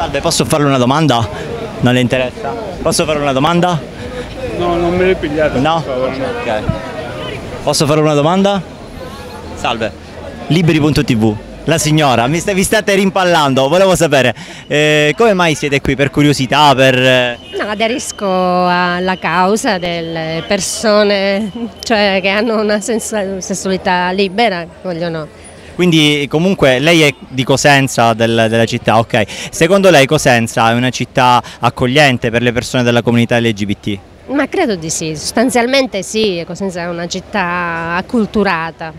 Salve, posso farle una domanda? Non le interessa? Posso fare una domanda? No, non me l'hai pigliata. No? Ok. Posso fare una domanda? Salve. Liberi.tv. La signora, vi state rimpallando, volevo sapere, come mai siete qui? Per curiosità, per... No, aderisco alla causa delle persone, cioè che hanno una sessualità libera, vogliono. Quindi comunque lei è di Cosenza, della città, ok. Secondo lei Cosenza è una città accogliente per le persone della comunità LGBT? Ma credo di sì, sostanzialmente sì, Cosenza è una città acculturata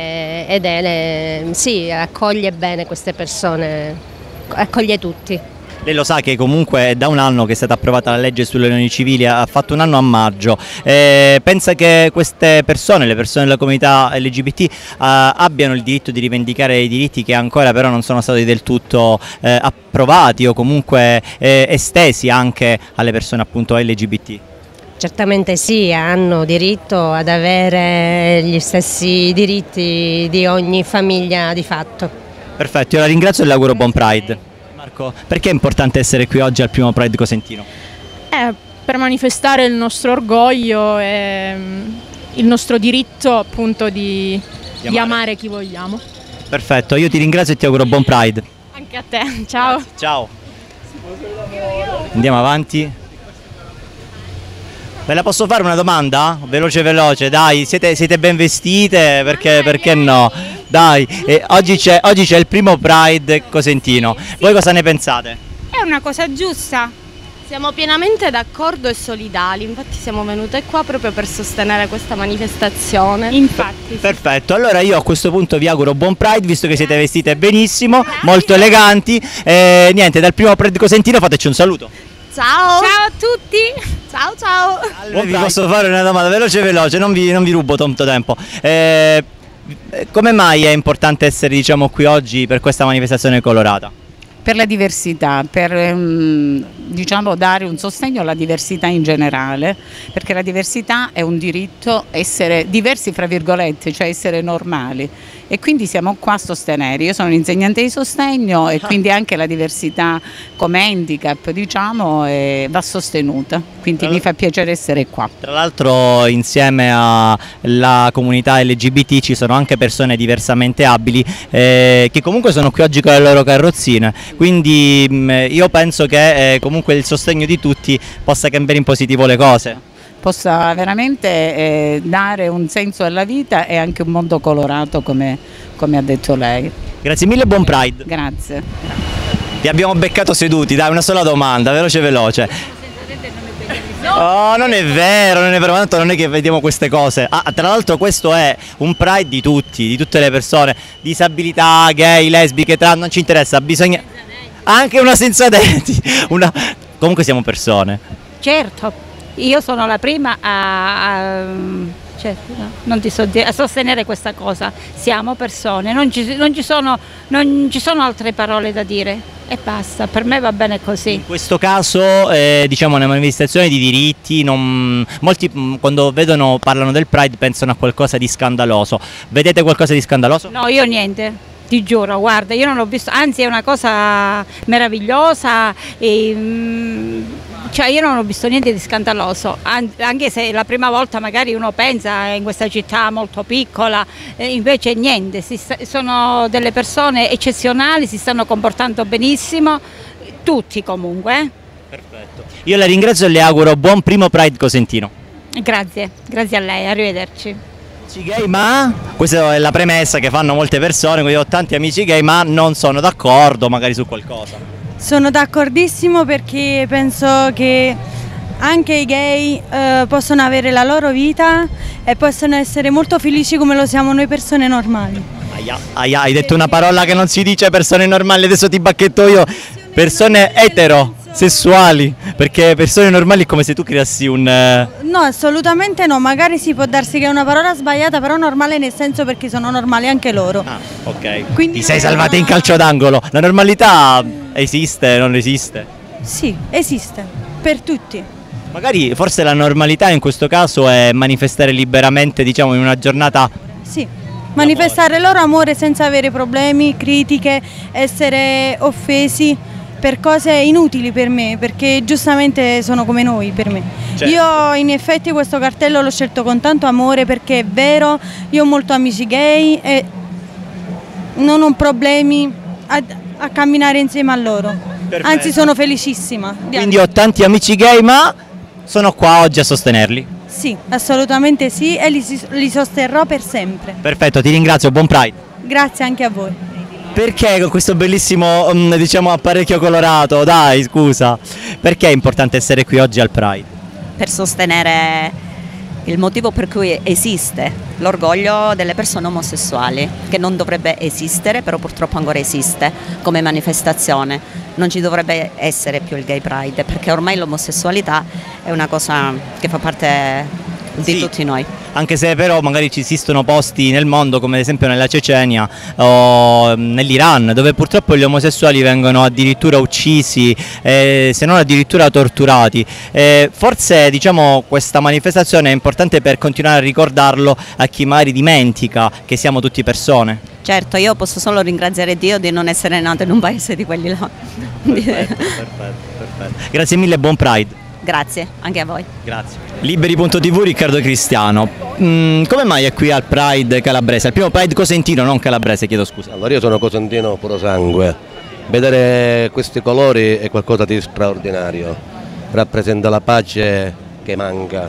sì, accoglie bene queste persone, accoglie tutti. Lei lo sa che comunque è da un anno che è stata approvata la legge sulle unioni civili, ha fatto un anno a maggio. Pensa che queste persone, le persone della comunità LGBT, abbiano il diritto di rivendicare i diritti che ancora però non sono stati del tutto approvati o comunque estesi anche alle persone appunto LGBT? Certamente sì, hanno diritto ad avere gli stessi diritti di ogni famiglia di fatto. Perfetto, io la ringrazio e le auguro buon Pride. Marco, perché è importante essere qui oggi al primo Pride cosentino? Per manifestare il nostro orgoglio e il nostro diritto appunto di amare chi vogliamo. Perfetto, io ti ringrazio e ti auguro buon Pride. Anche a te, ciao. Grazie, ciao. Andiamo avanti. Ve la posso fare una domanda? Veloce veloce, dai, siete ben vestite? Perché no? Dai, oggi c'è il primo Pride cosentino. Voi cosa ne pensate? È una cosa giusta. Siamo pienamente d'accordo e solidali, infatti siamo venute qua proprio per sostenere questa manifestazione. Infatti. Perfetto, allora io a questo punto vi auguro buon Pride, visto che siete vestite benissimo, molto eleganti. Niente, dal primo Pride cosentino fateci un saluto. Ciao! Ciao a tutti! Ciao ciao! Vi posso fare una domanda veloce, non vi rubo tanto tempo. Come mai è importante essere, diciamo, qui oggi per questa manifestazione colorata? Per la diversità, per diciamo, dare un sostegno alla diversità in generale, perché la diversità è un diritto, essere diversi fra virgolette, cioè essere normali, e quindi siamo qua a sostenere. Io sono un'insegnante di sostegno e quindi anche la diversità come handicap, diciamo, va sostenuta, quindi mi fa piacere essere qua. Tra l'altro insieme alla comunità LGBT ci sono anche persone diversamente abili che comunque sono qui oggi con le loro carrozzine. Quindi io penso che comunque il sostegno di tutti possa cambiare in positivo le cose. Possa veramente dare un senso alla vita e anche un mondo colorato come ha detto lei. Grazie mille e buon Pride. Grazie. Vi abbiamo beccato seduti, dai, una sola domanda, veloce. Oh, non è vero, tanto non è che vediamo queste cose. Tra l'altro questo è un Pride di tutti, di tutte le persone, disabilità, gay, lesbiche, trans, non ci interessa, bisogna... Anche una senza denti, comunque siamo persone. Certo, io sono la prima a sostenere questa cosa, siamo persone, non ci sono altre parole da dire e basta, per me va bene così. In questo caso diciamo una manifestazione di diritti, molti quando parlano del Pride pensano a qualcosa di scandaloso. Vedete qualcosa di scandaloso? No, io niente. Ti giuro, guarda, io non l'ho visto, anzi è una cosa meravigliosa, cioè io non ho visto niente di scandaloso, anche se la prima volta magari uno pensa in questa città molto piccola, invece niente, sono delle persone eccezionali, si stanno comportando benissimo, tutti comunque. Perfetto. Io la ringrazio e le auguro buon primo Pride cosentino. Grazie, grazie a lei, arrivederci. Gay, ma questa è la premessa che fanno molte persone, quindi ho tanti amici gay ma non sono d'accordo magari su qualcosa. Sono d'accordissimo perché penso che anche i gay possono avere la loro vita e possono essere molto felici come lo siamo noi persone normali. Hai detto una parola che non si dice, persone normali, adesso ti bacchetto io, persone eterosessuali, perché persone normali è come se tu creassi un... No, assolutamente no, magari si può darsi che è una parola sbagliata, però normale nel senso perché sono normali anche loro. Ah, ok. Quindi ti sei salvata in calcio d'angolo, la normalità esiste, non esiste? Sì, esiste, per tutti. Magari forse la normalità in questo caso è manifestare liberamente, diciamo, in una giornata... Sì, manifestare il loro amore senza avere problemi, critiche, essere offesi, per cose inutili per me, perché giustamente sono come noi per me. Certo. Io in effetti questo cartello l'ho scelto con tanto amore perché è vero, io ho molti amici gay e non ho problemi a camminare insieme a loro. Perfetto. Anzi, sono felicissima. Quindi ho tanti amici gay, ma sono qua oggi a sostenerli. Sì, assolutamente sì, e li sosterrò per sempre. Perfetto, ti ringrazio, buon Pride. Grazie anche a voi. Perché con questo bellissimo diciamo apparecchio colorato? Dai, scusa. Perché è importante essere qui oggi al Pride? Per sostenere il motivo per cui esiste l'orgoglio delle persone omosessuali, che non dovrebbe esistere, però purtroppo ancora esiste come manifestazione. Non ci dovrebbe essere più il Gay Pride, perché ormai l'omosessualità è una cosa che fa parte di tutti noi. Anche se però magari ci esistono posti nel mondo, come ad esempio nella Cecenia o nell'Iran, dove purtroppo gli omosessuali vengono addirittura uccisi, se non addirittura torturati. Forse diciamo questa manifestazione è importante per continuare a ricordarlo a chi magari dimentica che siamo tutti persone. Certo, io posso solo ringraziare Dio di non essere nato in un paese di quelli là. Perfetto. Grazie mille, buon Pride. Grazie, anche a voi. Grazie. Liberi.tv, Riccardo Cristiano. Come mai è qui al Pride calabrese? Al primo Pride cosentino, non calabrese, chiedo scusa. Allora, io sono cosentino puro sangue. Vedere questi colori è qualcosa di straordinario. Rappresenta la pace che manca.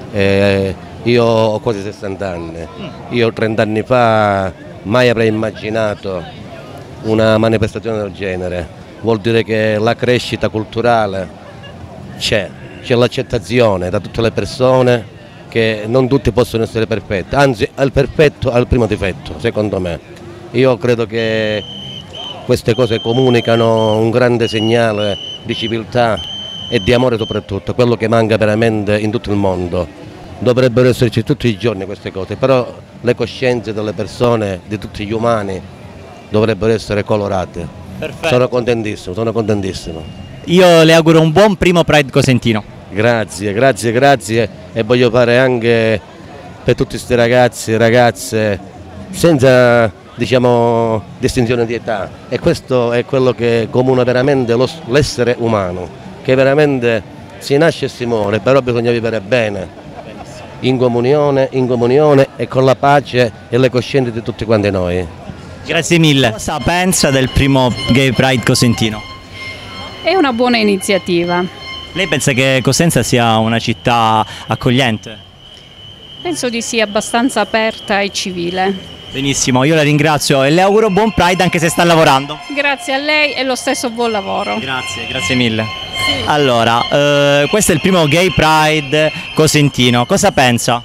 Io ho quasi 60 anni. Io 30 anni fa mai avrei immaginato una manifestazione del genere. Vuol dire che la crescita culturale c'è l'accettazione da tutte le persone che non tutti possono essere perfetti, anzi il perfetto ha il primo difetto, secondo me. Io credo che queste cose comunicano un grande segnale di civiltà e di amore soprattutto, quello che manca veramente in tutto il mondo. Dovrebbero esserci tutti i giorni queste cose, però le coscienze delle persone, di tutti gli umani, dovrebbero essere colorate. Perfetto. Sono contentissimo. Io le auguro un buon primo Pride cosentino. Grazie e voglio fare anche per tutti questi ragazzi e ragazze senza diciamo distinzione di età, e questo è quello che comuna veramente l'essere umano, che veramente si nasce e si muore, però bisogna vivere bene, in comunione e con la pace e le coscienze di tutti quanti noi. Grazie mille. Cosa pensa del primo Gay Pride cosentino? È una buona iniziativa. Lei pensa che Cosenza sia una città accogliente? Penso di sì, abbastanza aperta e civile. Benissimo, io la ringrazio e le auguro buon Pride anche se sta lavorando. Grazie a lei e lo stesso buon lavoro. Grazie mille. Sì. Allora, questo è il primo Gay Pride cosentino, cosa pensa?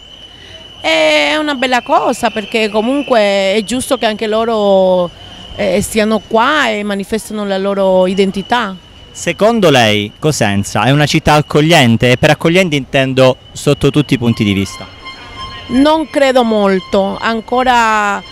È una bella cosa perché comunque è giusto che anche loro stiano qua e manifestano la loro identità. Secondo lei Cosenza è una città accogliente, e per accogliente intendo sotto tutti i punti di vista? Non credo molto, ancora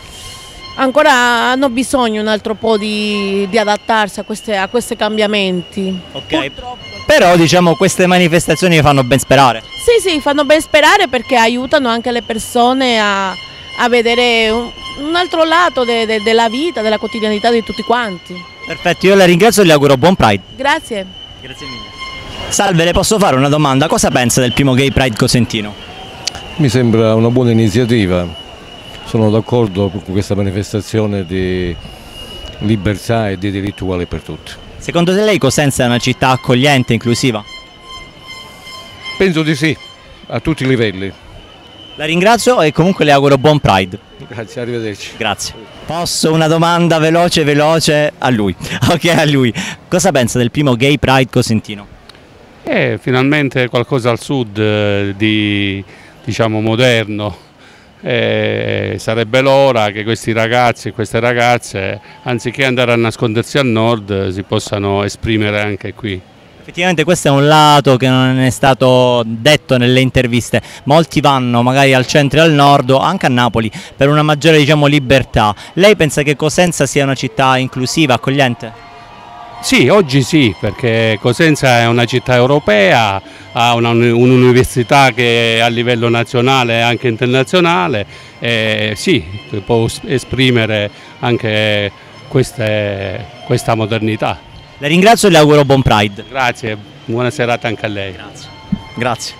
hanno bisogno un altro po' di adattarsi a questi cambiamenti. Ok, però diciamo queste manifestazioni fanno ben sperare. Sì, fanno ben sperare perché aiutano anche le persone a vedere un altro lato della vita, della quotidianità di tutti quanti. Perfetto, io la ringrazio e le auguro buon Pride. Grazie. Grazie mille. Salve, le posso fare una domanda? Cosa pensa del primo Gay Pride cosentino? Mi sembra una buona iniziativa, sono d'accordo con questa manifestazione di libertà e di diritti uguali per tutti. Secondo lei Cosenza è una città accogliente e inclusiva? Penso di sì, a tutti i livelli. La ringrazio e comunque le auguro buon Pride. Grazie, arrivederci. Grazie. Posso una domanda veloce a lui? Ok, a lui. Cosa pensa del primo Gay Pride cosentino? Finalmente qualcosa al sud diciamo moderno. Sarebbe l'ora che questi ragazzi e queste ragazze, anziché andare a nascondersi al nord, si possano esprimere anche qui. Effettivamente questo è un lato che non è stato detto nelle interviste. Molti vanno magari al centro e al nord, anche a Napoli, per una maggiore diciamo libertà. Lei pensa che Cosenza sia una città inclusiva, accogliente? Sì, oggi sì, perché Cosenza è una città europea, ha un'università che è a livello nazionale e anche internazionale, e sì, può esprimere anche questa modernità. La ringrazio e le auguro buon Pride. Grazie, buona serata anche a lei. Grazie.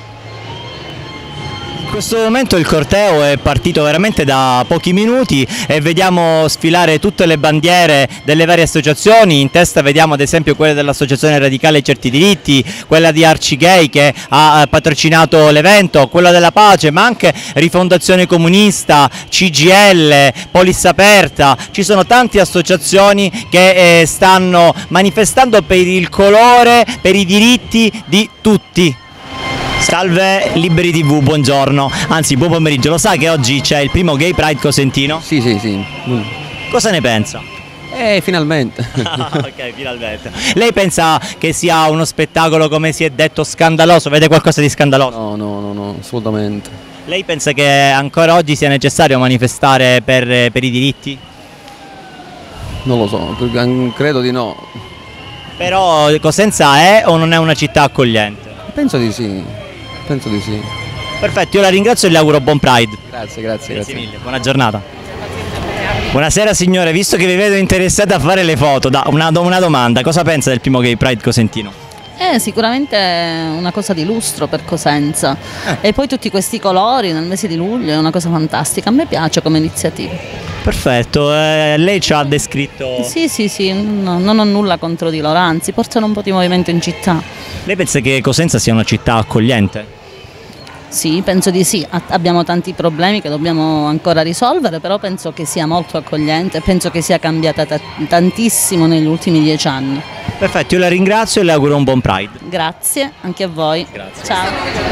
In questo momento il corteo è partito veramente da pochi minuti e vediamo sfilare tutte le bandiere delle varie associazioni. In testa vediamo ad esempio quella dell'Associazione Radicale Certi Diritti, quella di Arci Gay che ha patrocinato l'evento, quella della Pace, ma anche Rifondazione Comunista, CGL, Polis Aperta. Ci sono tante associazioni che stanno manifestando per il colore, per i diritti di tutti. Salve Liberi TV, buongiorno, anzi buon pomeriggio. Lo sa che oggi c'è il primo Gay Pride cosentino? Sì. Cosa ne pensa? Finalmente. Ok, finalmente. Lei pensa che sia uno spettacolo, come si è detto, scandaloso? Vede qualcosa di scandaloso? No, assolutamente. Lei pensa che ancora oggi sia necessario manifestare per i diritti? Non lo so, credo di no. Però Cosenza è o non è una città accogliente? Penso di sì. Perfetto, io la ringrazio e le auguro buon Pride. Grazie mille, buona giornata. Buonasera signore, visto che vi vedo interessate a fare le foto, una domanda, cosa pensa del primo Gay Pride cosentino? È sicuramente una cosa di lustro per Cosenza e poi tutti questi colori nel mese di luglio è una cosa fantastica, a me piace come iniziativa. Perfetto, lei ci ha descritto... Sì, non ho nulla contro di loro, anzi portano un po' di movimento in città. Lei pensa che Cosenza sia una città accogliente? Sì, penso di sì, abbiamo tanti problemi che dobbiamo ancora risolvere, però penso che sia molto accogliente, penso che sia cambiata tantissimo negli ultimi 10 anni. Perfetto, io la ringrazio e le auguro un buon Pride. Grazie, anche a voi. Grazie. Ciao.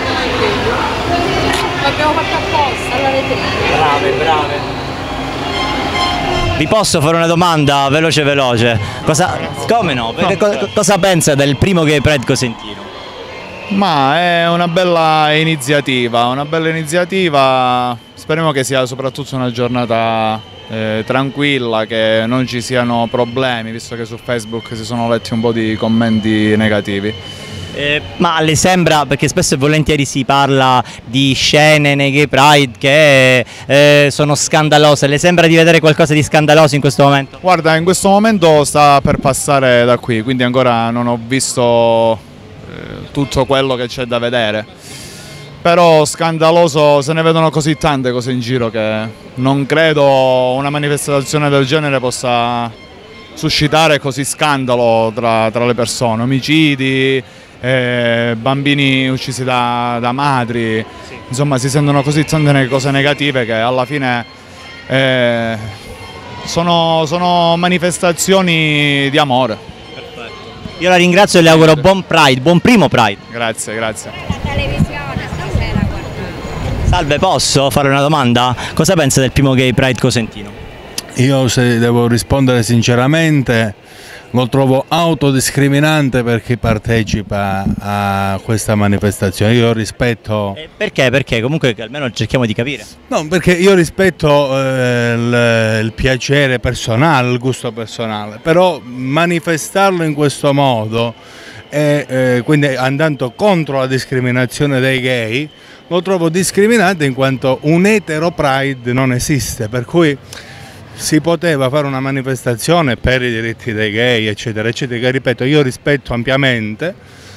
L'abbiamo fatto apposta alla vetrina. Brave. Vi posso fare una domanda veloce? Come no? Cosa pensa del primo Gay Pride cosentino? Ma è una bella iniziativa, speriamo che sia soprattutto una giornata tranquilla, che non ci siano problemi, visto che su Facebook si sono letti un po' di commenti negativi. Ma le sembra, perché spesso e volentieri si parla di scene nei Gay Pride che sono scandalose, le sembra di vedere qualcosa di scandaloso in questo momento? Guarda, in questo momento sta per passare da qui, quindi ancora non ho visto tutto quello che c'è da vedere, però scandaloso, se ne vedono così tante cose in giro che non credo una manifestazione del genere possa suscitare così scandalo tra le persone, omicidi, bambini uccisi da madri, sì. Insomma si sentono così tante cose negative che alla fine sono manifestazioni di amore. Perfetto. Io la ringrazio e le auguro buon Pride, buon primo Pride. Grazie. La televisione stasera, guarda. Salve, posso fare una domanda? Cosa pensa del primo Gay Pride cosentino? Io, se devo rispondere sinceramente, lo trovo autodiscriminante per chi partecipa a questa manifestazione. Io rispetto... Perché? Perché comunque almeno cerchiamo di capire. No, perché io rispetto il piacere personale, il gusto personale, però manifestarlo in questo modo, quindi andando contro la discriminazione dei gay, lo trovo discriminante in quanto un etero pride non esiste, per cui si poteva fare una manifestazione per i diritti dei gay, eccetera, eccetera, che ripeto, io rispetto ampiamente,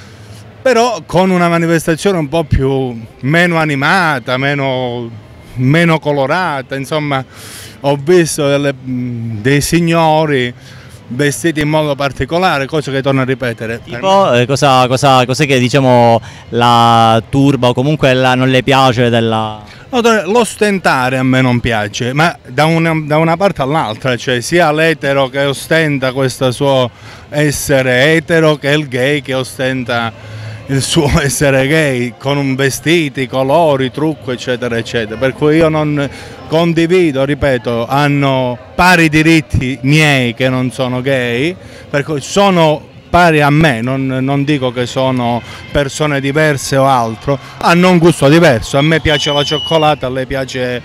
però con una manifestazione un po' meno animata, meno colorata, insomma, ho visto dei signori vestiti in modo particolare, cosa che torno a ripetere. Tipo, cos'è che diciamo la turba o comunque non le piace della... L'ostentare a me non piace, ma da una parte all'altra, cioè sia l'etero che ostenta questo suo essere etero che il gay che ostenta il suo essere gay, con vestiti, colori, trucco, eccetera, eccetera. Per cui io non condivido, ripeto, hanno pari diritti miei che non sono gay, per cui sono pari a me, non dico che sono persone diverse o altro, hanno un gusto diverso, a me piace la cioccolata, a lei piace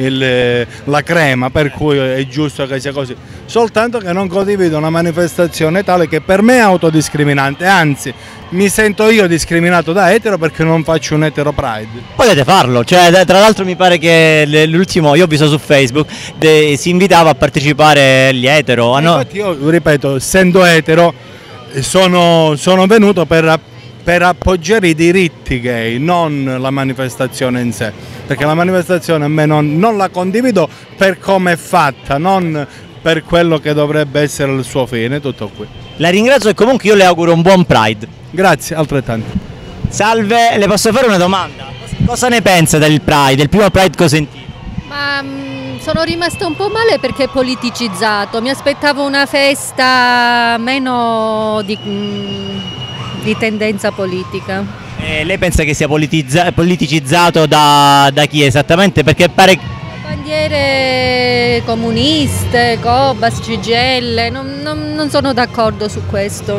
la crema, per cui è giusto che sia così, soltanto che non condivido una manifestazione tale che per me è autodiscriminante, anzi mi sento io discriminato da etero perché non faccio un etero pride. Potete farlo, cioè tra l'altro mi pare che l'ultimo, io ho visto su Facebook, si invitava a partecipare gli etero. Infatti io ripeto, essendo etero, sono venuto per appoggiare i diritti gay, non la manifestazione in sé, perché la manifestazione a me non la condivido per come è fatta, non per quello che dovrebbe essere il suo fine, tutto qui. La ringrazio e comunque io le auguro un buon Pride. Grazie, altrettanto. Salve, le posso fare una domanda? Cosa ne pensa del Pride, del primo Pride cosentino? Ma sono rimasta un po' male perché è politicizzato, mi aspettavo una festa meno di tendenza politica. Lei pensa che sia politicizzato da chi esattamente? Perché pare... Bandiere comuniste, Cobas, CGIL, non sono d'accordo su questo,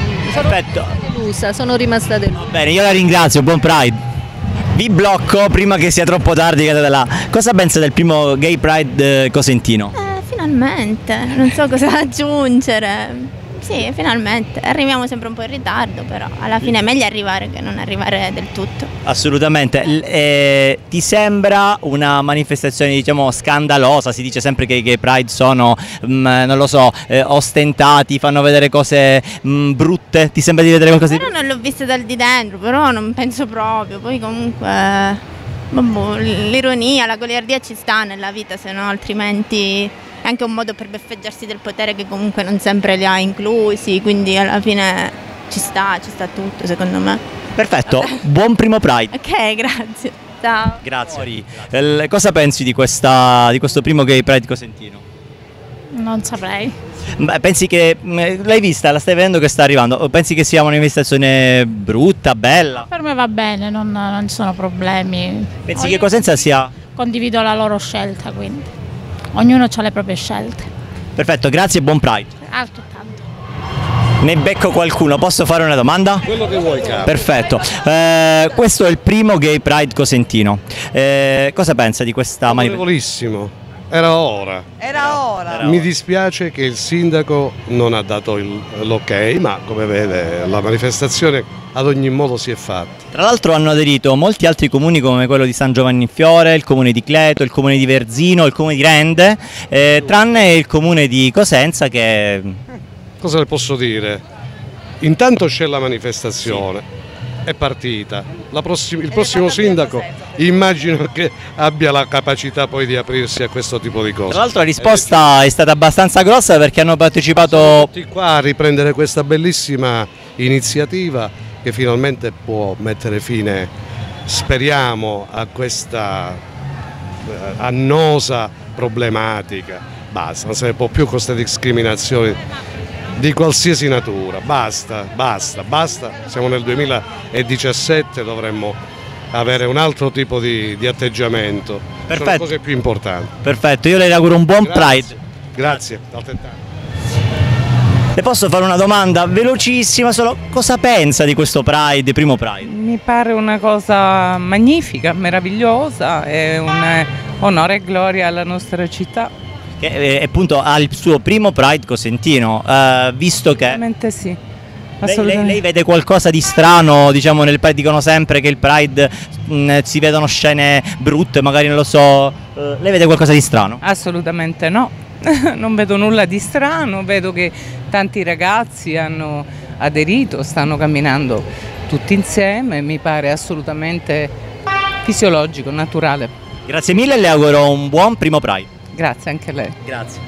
sono rimasta delusa. Bene, io la ringrazio, buon Pride. Vi blocco prima che sia troppo tardi. Cosa pensa del primo Gay Pride cosentino? Finalmente, non so cosa aggiungere. Sì, finalmente, arriviamo sempre un po' in ritardo, però alla fine è meglio arrivare che non arrivare del tutto. Assolutamente. Ti sembra una manifestazione, diciamo, scandalosa? Si dice sempre che i Gay Pride sono, non lo so, ostentati, fanno vedere cose brutte. Ti sembra di vedere qualcosa di... Però non l'ho vista dal di dentro, però non penso proprio. Poi comunque, l'ironia, la goliardia ci sta nella vita, se no altrimenti... È anche un modo per beffeggiarsi del potere che comunque non sempre li ha inclusi, quindi alla fine ci sta tutto secondo me. Perfetto, buon primo Pride. Ok, grazie. Ciao. Grazie. Cosa pensi di questo primo Gay Pride cosentino? Non saprei. Pensi che, l'hai vista, la stai vedendo che sta arrivando, pensi che sia una manifestazione brutta, bella? Per me va bene, non ci sono problemi. Pensi che Cosenza sia... Condivido la loro scelta, quindi. Ognuno ha le proprie scelte. Perfetto, grazie e buon Pride. Altrettanto. Ne becco qualcuno, posso fare una domanda? Quello che vuoi, caro. Perfetto, questo è il primo Gay Pride cosentino. Cosa pensa di questa manifestazione? Era ora. Era ora. Mi dispiace che il sindaco non ha dato l'ok, ma come vede la manifestazione ad ogni modo si è fatta. Tra l'altro hanno aderito molti altri comuni come quello di San Giovanni in Fiore, il comune di Cleto, il comune di Verzino, il comune di Rende, tranne il comune di Cosenza che... Cosa le posso dire? Intanto c'è la manifestazione. È partita. Il prossimo sindaco immagino che abbia la capacità poi di aprirsi a questo tipo di cose. Tra l'altro la risposta è stata abbastanza grossa perché hanno partecipato... Siamo tutti qua a riprendere questa bellissima iniziativa che finalmente può mettere fine, speriamo, a questa annosa problematica. Basta, non se ne può più con queste discriminazioni di qualsiasi natura, basta, siamo nel 2017, dovremmo avere un altro tipo di atteggiamento. Perfetto. Sono cose più importanti. Perfetto, io le auguro un buon Pride. Grazie, altrettanto. Le posso fare una domanda velocissima solo? Cosa pensa di questo Pride, primo Pride? Mi pare una cosa magnifica, meravigliosa, è un onore e gloria alla nostra città. Che appunto ha il suo primo Pride cosentino, visto che... Assolutamente sì. Lei vede qualcosa di strano, diciamo, nel Pride? Dicono sempre che il Pride si vedono scene brutte, magari non lo so, lei vede qualcosa di strano? Assolutamente no, non vedo nulla di strano, vedo che tanti ragazzi hanno aderito, stanno camminando tutti insieme, mi pare assolutamente fisiologico, naturale. Grazie mille e le auguro un buon primo Pride. Grazie anche a lei. Grazie.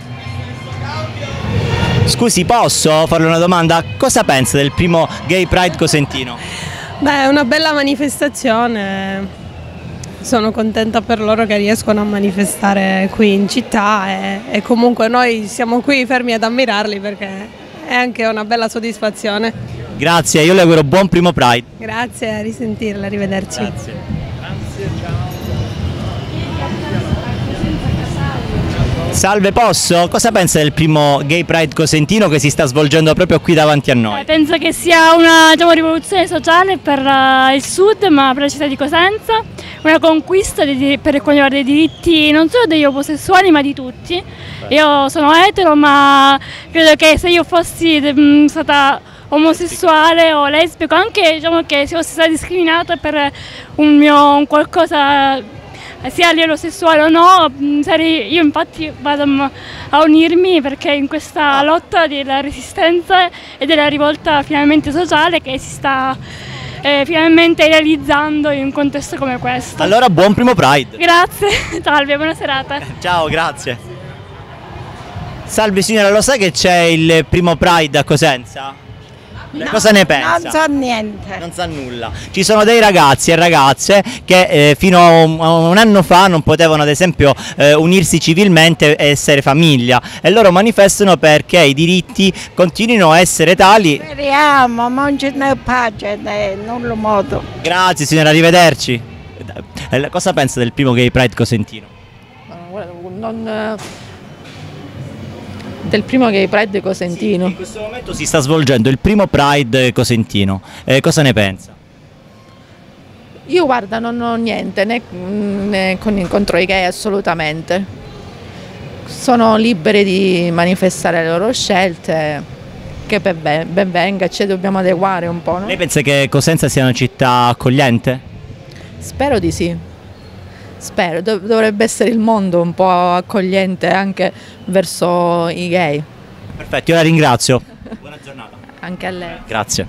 Scusi, posso farle una domanda? Cosa pensa del primo Gay Pride cosentino? Beh, è una bella manifestazione, sono contenta per loro che riescono a manifestare qui in città e comunque noi siamo qui fermi ad ammirarli perché è anche una bella soddisfazione. Grazie, io le auguro buon primo Pride. Grazie, a risentirla, arrivederci. Grazie. Ciao. Salve, posso? Cosa pensa del primo Gay Pride cosentino che si sta svolgendo proprio qui davanti a noi? Penso che sia una rivoluzione sociale per il sud, ma per la città di Cosenza, una conquista per quanto riguarda i diritti non solo degli omosessuali ma di tutti. Io sono etero, ma credo che se io fossi stata omosessuale o lesbico, anche che se fossi stata discriminata per un qualcosa sia a livello sessuale o no, io infatti vado a unirmi perché in questa lotta della resistenza e della rivolta finalmente sociale che si sta finalmente realizzando in un contesto come questo. Allora buon primo Pride! Grazie, salve, buona serata. Ciao, grazie. Salve signora, lo sa che c'è il primo Pride a Cosenza? No, cosa ne pensa? Non so niente. Non sa nulla. Ci sono dei ragazzi e ragazze che fino a un anno fa non potevano ad esempio unirsi civilmente e essere famiglia, e loro manifestano perché i diritti continuino a essere tali. Speriamo, ma non ce n'è pace, non lo modo. Grazie signora, arrivederci. Cosa pensa del primo Gay Pride cosentino? Del primo Gay Pride cosentino. Sì, in questo momento si sta svolgendo il primo Pride cosentino. Cosa ne pensa? Io guarda, non ho niente né contro i gay assolutamente. Sono liberi di manifestare le loro scelte, che ben venga, ci dobbiamo adeguare un po', no? Lei pensa che Cosenza sia una città accogliente? Spero di sì. Spero, dovrebbe essere il mondo un po' accogliente anche verso i gay. Perfetto, io la ringrazio. Buona giornata. Anche a lei. Grazie.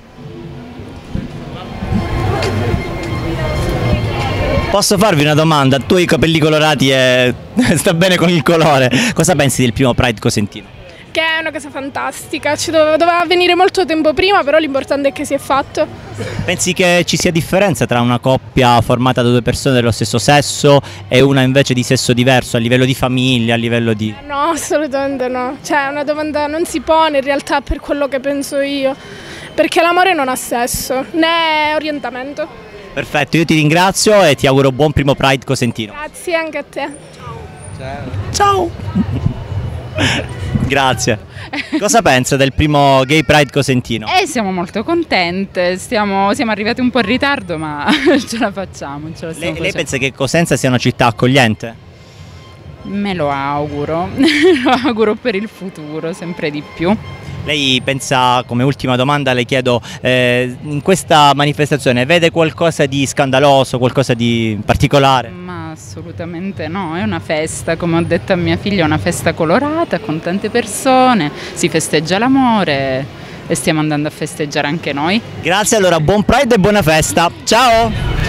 Posso farvi una domanda? Tu hai i capelli colorati e sta bene con il colore. Cosa pensi del primo Pride cosentino? Che è una cosa fantastica, doveva avvenire molto tempo prima, però l'importante è che si è fatto. Pensi che ci sia differenza tra una coppia formata da due persone dello stesso sesso e una invece di sesso diverso, a livello di famiglia, a livello di... No, assolutamente no, cioè una domanda non si pone in realtà, per quello che penso io, perché l'amore non ha sesso, né orientamento. Perfetto, io ti ringrazio e ti auguro buon primo Pride cosentino. Grazie anche a te. Ciao. Grazie. Cosa pensa del primo Gay Pride cosentino? Siamo molto contente, siamo arrivati un po' in ritardo, ma ce la facciamo. Lei pensa che Cosenza sia una città accogliente? Me lo auguro, lo auguro per il futuro, sempre di più. Lei pensa, come ultima domanda le chiedo, in questa manifestazione vede qualcosa di scandaloso, qualcosa di particolare? Ma assolutamente no, è una festa, come ho detto a mia figlia, è una festa colorata con tante persone, si festeggia l'amore e stiamo andando a festeggiare anche noi. Grazie, allora buon Pride e buona festa, ciao!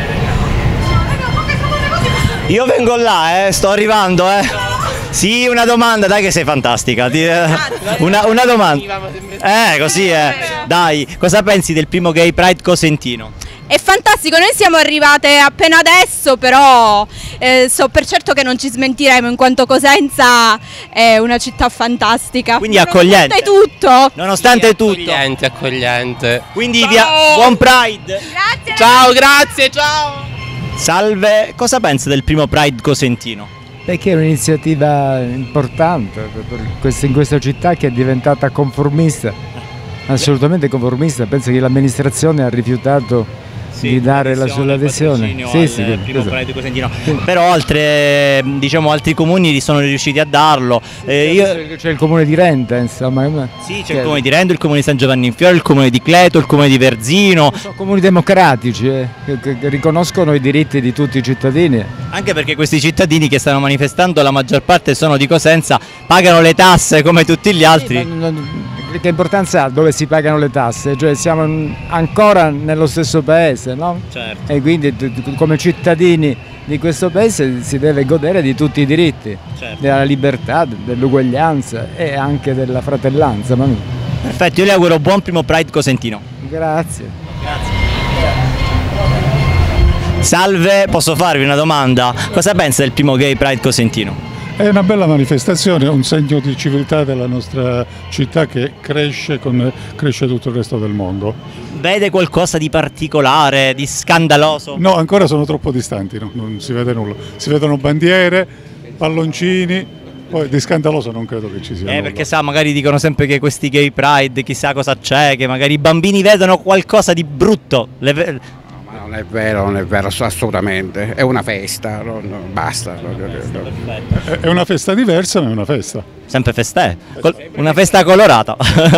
Io vengo là, sto arrivando, Sì, una domanda, dai che sei fantastica. Una domanda. Così Dai, cosa pensi del primo Gay Pride cosentino? È fantastico, noi siamo arrivate appena adesso, però so per certo che non ci smentiremo, in quanto Cosenza è una città fantastica. Quindi accogliente. Nonostante tutto. Accogliente. Quindi buon Pride. Grazie. Ciao, grazie, ciao. Salve, cosa pensa del primo Pride cosentino? Perché è un'iniziativa importante in questa città che è diventata conformista, assolutamente conformista. Penso che l'amministrazione ha rifiutato di dare la sua adesione. Pride cosentino. Però altri comuni sono riusciti a darlo. C'è il comune di Renta, insomma. Sì, c'è il comune di Renta, il comune di San Giovanni in Fiore, il comune di Cleto, il comune di Verzino. Sono comuni democratici che riconoscono i diritti di tutti i cittadini. Anche perché questi cittadini che stanno manifestando, la maggior parte sono di Cosenza, pagano le tasse come tutti gli altri. Che importanza ha dove si pagano le tasse? Cioè siamo ancora nello stesso paese, no? Certo. E quindi come cittadini di questo paese si deve godere di tutti i diritti, certo, della libertà, dell'uguaglianza e anche della fratellanza. Perfetto, io le auguro buon primo Pride cosentino. Grazie. Salve, posso farvi una domanda? Cosa pensa del primo Gay Pride cosentino? È una bella manifestazione, un segno di civiltà della nostra città che cresce come cresce tutto il resto del mondo. Vede qualcosa di particolare, di scandaloso? No, ancora sono troppo distanti, non si vede nulla. Si vedono bandiere, palloncini, poi di scandaloso non credo che ci sia nulla. Perché magari dicono sempre che questi Gay Pride, chissà cosa c'è, che magari i bambini vedono qualcosa di brutto. Non è vero, assolutamente, è una festa, basta. È una festa diversa, ma è una festa. Sempre festè, una festa colorata.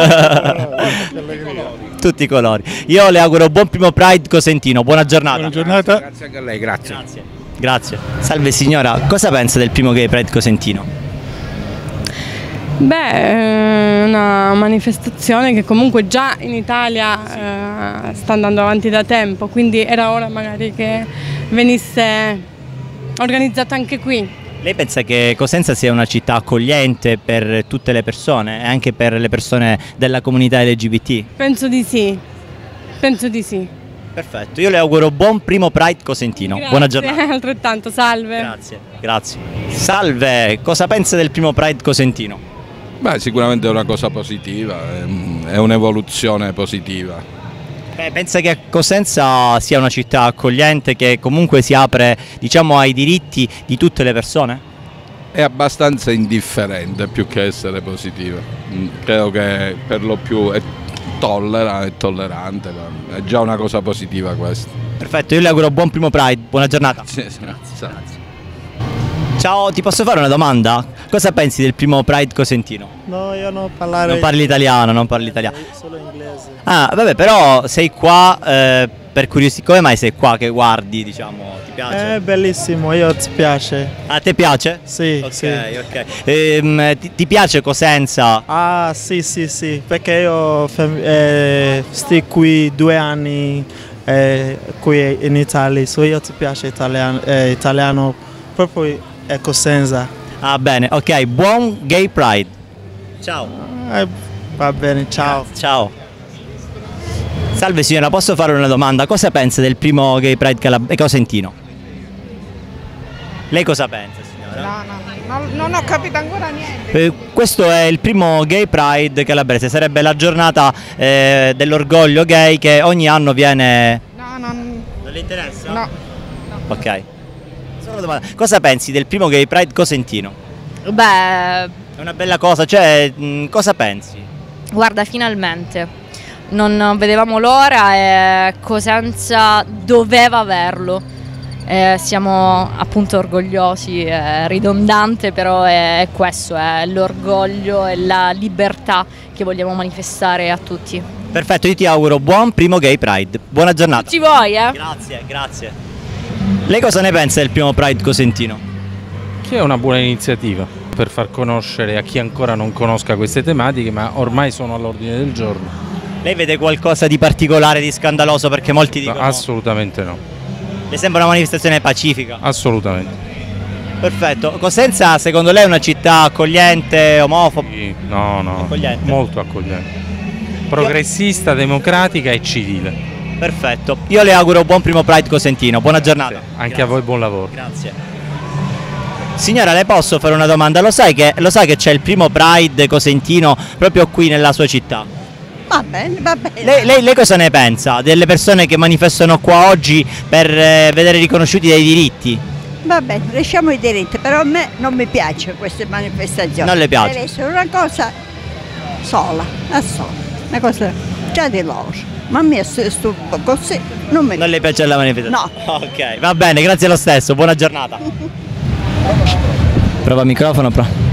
Tutti i colori. Io le auguro buon primo Pride cosentino, buona giornata. Buona giornata. Grazie anche a lei, grazie. Grazie. Salve signora, cosa pensa del primo Gay Pride cosentino? Beh, è una manifestazione che comunque già in Italia sta andando avanti da tempo, quindi era ora magari che venisse organizzata anche qui. Lei pensa che Cosenza sia una città accogliente per tutte le persone e anche per le persone della comunità LGBT? Penso di sì, penso di sì. Perfetto, io le auguro buon primo Pride cosentino. Grazie, buona giornata. Altrettanto, salve. Grazie, grazie. Salve, cosa pensa del primo Pride cosentino? Beh, sicuramente è una cosa positiva, è un'evoluzione positiva. Beh, pensa che Cosenza sia una città accogliente che comunque si apre, diciamo, ai diritti di tutte le persone? È abbastanza indifferente più che essere positiva. Credo che per lo più è tollerante, è già una cosa positiva questa. Perfetto, io le auguro buon primo Pride, buona giornata. Sì, grazie. Ciao, ti posso fare una domanda? Cosa pensi del primo Pride cosentino? No, io non parlare. Non parli italiano, non parli italiano. Solo inglese. Ah, vabbè, però sei qua per curiosità. Come mai sei qua che guardi, diciamo, ti piace? È bellissimo, ti piace. A te piace? Sì, ok, sì. Ok. Ti piace Cosenza? Ah, sì, perché io sto qui 2 anni qui in Italia, io ti piace italiano proprio Cosenza. Ah, bene, ok, buon Gay Pride. Ciao. Va bene, ciao. Ciao. Salve signora, posso fare una domanda? Cosa pensa del primo Gay Pride cosentino? Lei cosa pensa signora? No, non ho capito ancora niente. Questo è il primo Gay Pride calabrese, sarebbe la giornata dell'orgoglio gay che ogni anno viene... No, non le interessa? No. Ok. Solo una domanda. Cosa pensi del primo Gay Pride cosentino? Beh, è una bella cosa, cioè cosa pensi? guarda, finalmente. Non vedevamo l'ora e Cosenza doveva averlo. Siamo appunto orgogliosi, è ridondante, però è questo, è l'orgoglio e la libertà che vogliamo manifestare a tutti. Perfetto, io ti auguro buon primo Gay Pride, buona giornata. Ci vuoi, eh? Grazie, grazie. Lei cosa ne pensa del primo Pride cosentino? Che è una buona iniziativa per far conoscere a chi ancora non conosca queste tematiche, ma ormai sono all'ordine del giorno. Lei vede qualcosa di particolare, di scandaloso, perché molti dicono... Assolutamente no. Le sembra una manifestazione pacifica? Assolutamente. Perfetto. Cosenza secondo lei è una città accogliente, omofoba? Sì, no, accogliente. Molto accogliente. Progressista, democratica e civile. Perfetto. Io le auguro buon primo Pride cosentino, buona giornata. Sì, anche grazie. A voi buon lavoro. Grazie. Signora, le posso fare una domanda? Lo sa che c'è il primo Pride cosentino proprio qui nella sua città? Va bene, va bene. Lei cosa ne pensa delle persone che manifestano qua oggi per vedere riconosciuti dei diritti? Va bene, lasciamo i diritti, però a me non mi piace queste manifestazioni. Non le piace? Deve essere una cosa sola, una cosa già di loro. Ma a me sto così non le piace la manifestazione? No. Ok, va bene, grazie lo stesso, buona giornata. Prova microfono,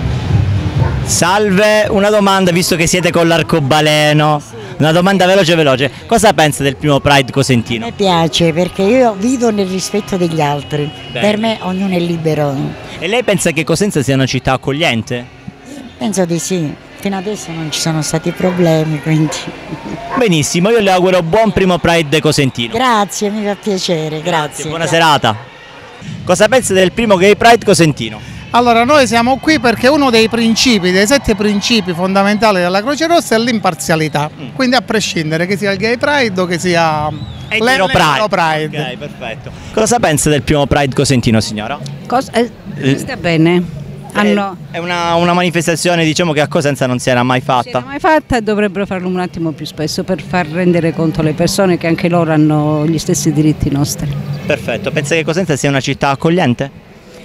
Salve, una domanda, visto che siete con l'arcobaleno, una domanda veloce. Cosa pensa del primo Pride cosentino? Mi piace perché io vivo nel rispetto degli altri. Bene. Per me ognuno è libero. E lei pensa che Cosenza sia una città accogliente? Penso di sì, fino adesso non ci sono stati problemi, quindi... Benissimo, io le auguro buon primo Pride cosentino. Grazie, mi fa piacere, grazie. Buona serata. Cosa pensa del primo Gay Pride cosentino? Allora, noi siamo qui perché uno dei 7 principi fondamentali della Croce Rossa è l'imparzialità. Quindi a prescindere che sia il Gay Pride o che sia l'Etero Pride. Ok, perfetto. Cosa pensa del primo Pride cosentino, signora? Sta bene. È una manifestazione, diciamo, che a Cosenza non si era mai fatta. Non si era mai fatta e dovrebbero farlo un attimo più spesso per far rendere conto alle persone che anche loro hanno gli stessi diritti nostri. Perfetto. Pensa che Cosenza sia una città accogliente?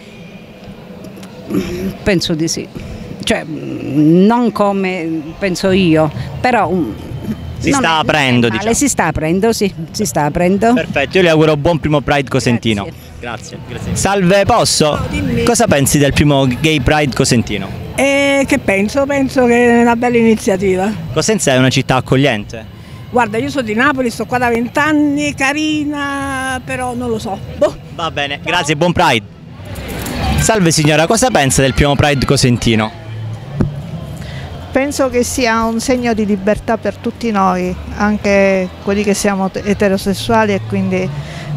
Penso di sì, cioè non come penso io, però si sta aprendo, diciamo. Si sta aprendo, sì, si sta aprendo. Perfetto, io le auguro buon primo Pride cosentino. Grazie. Salve, posso? Cosa pensi del primo Gay Pride cosentino? Che penso? Penso che è una bella iniziativa. Cosenza è una città accogliente? Guarda, io sono di Napoli, sto qua da 20 anni, carina, però non lo so. Boh. Va bene, grazie, buon Pride. Salve signora, cosa pensa del primo Pride cosentino? Penso che sia un segno di libertà per tutti noi, anche quelli che siamo eterosessuali, e quindi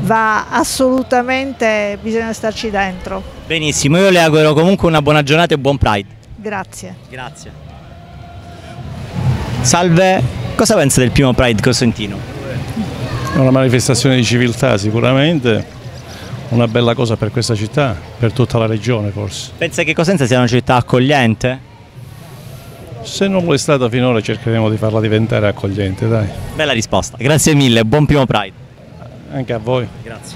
bisogna starci dentro. Benissimo, io le auguro comunque una buona giornata e buon Pride. Grazie. Grazie. Salve, cosa pensa del primo Pride cosentino? È una manifestazione di civiltà sicuramente, una bella cosa per questa città, per tutta la regione forse. Pensa che Cosenza sia una città accogliente? Se non lo è stata finora cercheremo di farla diventare accogliente, dai. Bella risposta, grazie mille, buon primo Pride. Anche a voi. Grazie.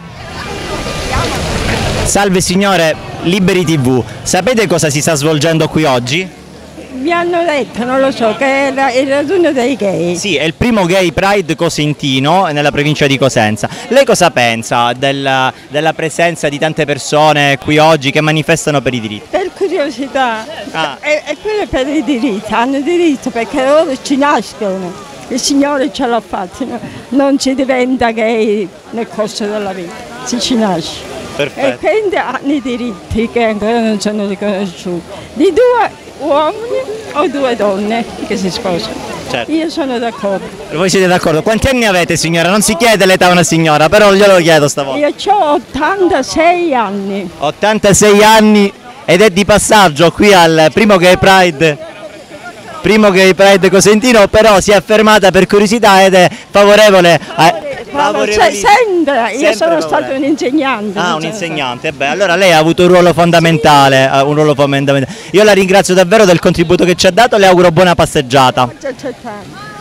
Salve signore, Liberi TV, sapete cosa si sta svolgendo qui oggi? Mi hanno detto, non lo so, che era il raduno dei gay. Sì, è il primo Gay Pride cosentino nella provincia di Cosenza. Lei cosa pensa della presenza di tante persone qui oggi che manifestano per i diritti? Per curiosità, e quello per i diritti, hanno diritto perché loro ci nascono, il Signore ce l'ha fatto, non si diventa gay nel corso della vita, si ci nasce. Perfetto. E quindi hanno i diritti che ancora non sono riconosciuti, di 2 uomini o 2 donne che si sposano. Certo. Io sono d'accordo. Voi siete d'accordo? Quanti anni avete signora? Non si chiede l'età a una signora, però glielo chiedo stavolta. Io ho 86 anni. 86 anni ed è di passaggio qui al primo Gay Pride cosentino, però si è fermata per curiosità ed è favorevole a... Sempre, io sono stato un insegnante. Ah, un insegnante, beh, allora lei ha avuto un ruolo fondamentale, Io la ringrazio davvero del contributo che ci ha dato, le auguro buona passeggiata. C'è tanto.